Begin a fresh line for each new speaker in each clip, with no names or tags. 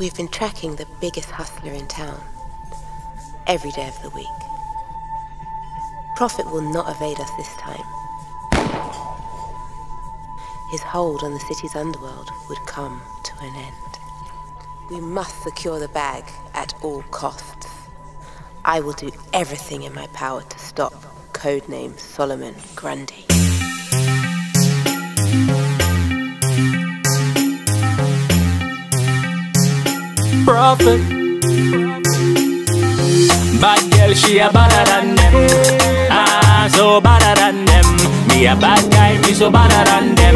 We've been tracking the biggest hustler in town every day of the week. Prophet will not evade us this time. His hold on the city's underworld would come to an end. We must secure the bag at all costs. I will do everything in my power to stop codename Solomon Grundy.
Prophet. Bad girl, she a badder than them. Ah, so badder than them. Me a bad guy, me so badder than them.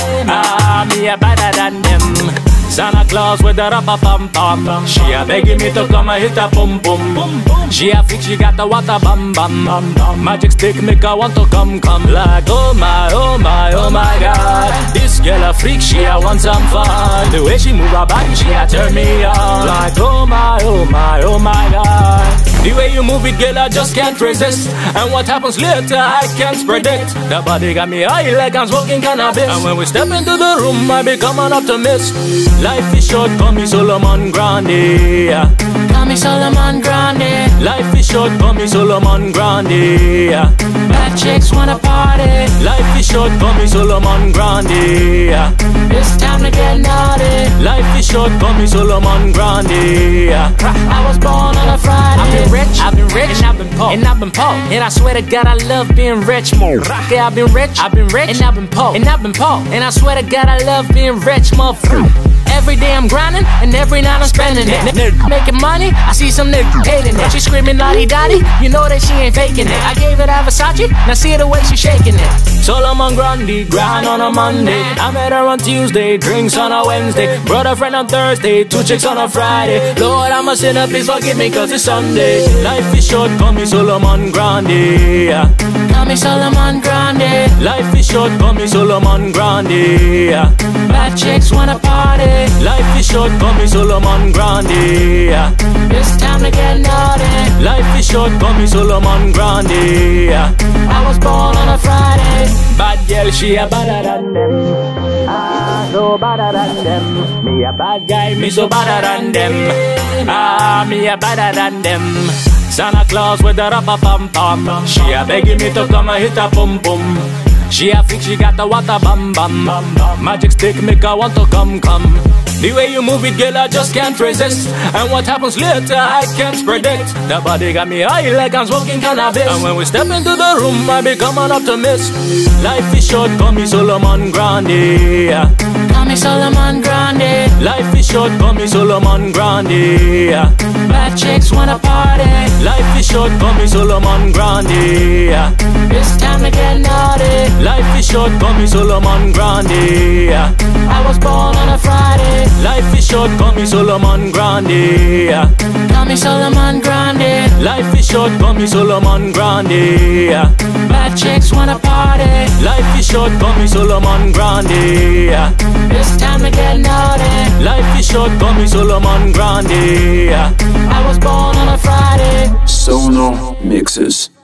Ah, me a badder than them. Santa Claus with the rubber pum pum. She a begging me to come and hit a pum pum. She a freak, she got the water bum bum. Magic stick make her want to come. Like oh my, oh my, oh my God. This girl a freak, she a want some fun. The way she move her body, she a turn me on. Like oh my, oh my, oh my God. The way you move it, girl, I just can't resist. And what happens later, I can't predict. The body got me high like I'm smoking cannabis. And when we step into the room, I become an optimist. Life is short, call me Solomon Grundy.
Call me Solomon Grundy.
Life is short, call me Solomon Grundy.
Bad chicks wanna party.
Life is short, call me Solomon Grundy.
It's time to get naughty.
Life is short, call me Solomon Grundy.
I was born on a Friday.
I've been rich, and I've been poor,
and I've been poor.
And I swear to God, I love being rich more. Yeah, I've been rich, and I've been poor, and I've been poor. And I swear to God, I love being rich more. Every day I'm grinding, and every night I'm spending it. Making money, I see some niggas hating it. She screaming lottie-dottie, you know that she ain't faking it. I gave it a Versace, now see the way she shaking it. Solomon Grundy, grind on a Monday. I met her on Tuesday, drinks on a Wednesday. Brought a friend on Thursday, 2 chicks on a Friday. Lord, I'm a sinner, please forgive me cause it's Sunday. Life is short, call me Solomon Grundy.
Call me Solomon Grundy.
Life is short, call me Solomon Grundy.
Bad chicks wanna party.
Life is short, call me Solomon Grundy.
It's time to get naughty.
Life is short, call me Solomon Grundy.
I was born on a Friday.
Bad girl, she a badder than them. Ah, so badder than them. Me a bad guy, me so badder than them. Ah, me a badder than them. Santa Claus with the rubber pum pum. She a begging me to come and hit a pum pum. She a freak, she got the water bum bum. Magic stick make her want to come. The way you move it, girl, I just can't resist. And what happens later, I can't predict. The body got me high like I'm smoking cannabis. And when we step into the room, I become an optimist. Life is short, call me Solomon Grundy.
Call me Solomon Grundy.
Life is short, call me Solomon Grundy.
Bad chicks wanna party.
Life is short, call me Solomon Grundy.
It's time to get naughty.
Life is short, call me Solomon Grundy.
I was born on a Friday.
Life is short, call me Solomon Grundy.
Call me Solomon Grundy.
Life is short, call me Solomon Grundy.
Bad chicks wanna party.
Life is short, call me Solomon Grundy.
It's time to get naughty.
Life is short, call me Solomon Grundy.
I was born on a Friday.
Sono Mixes.